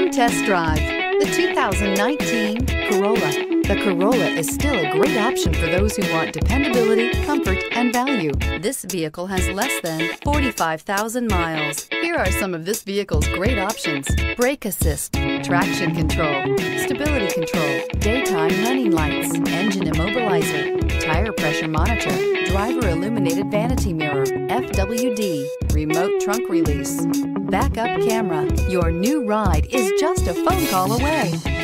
Come test drive the 2019 Corolla. The Corolla is still a great option for those who want dependability, comfort, and value. This vehicle has less than 45,000 miles. Here are some of this vehicle's great options: brake assist, traction control, stability control, daytime running lights, engine immobilizer, tire pressure monitor, driver illuminated vanity mirror, FWD, remote trunk release, backup camera. Your new ride is just a phone call away.